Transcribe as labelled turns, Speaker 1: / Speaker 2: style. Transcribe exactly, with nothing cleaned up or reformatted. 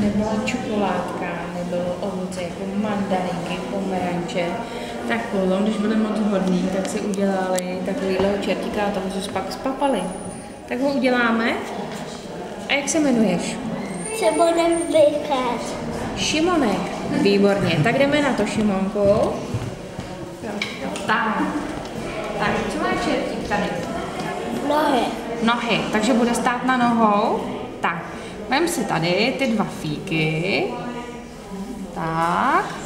Speaker 1: nebyla čokoládka, nebylo ovoce jako mandarinky, pomeranče, tak potom, když byli moc hodní, tak si udělali takovýhle čertíka a toho se pak spapali. Tak ho uděláme. A jak se jmenuješ?
Speaker 2: Šimonek Vykař.
Speaker 1: Šimonek. Výborně. Tak jdeme na to, Šimonku. Tak. Tak, co má čertík tady?
Speaker 2: Nohy.
Speaker 1: Nohy. Takže bude stát na nohou. Tak. Vem si tady ty dva fíky. Tak.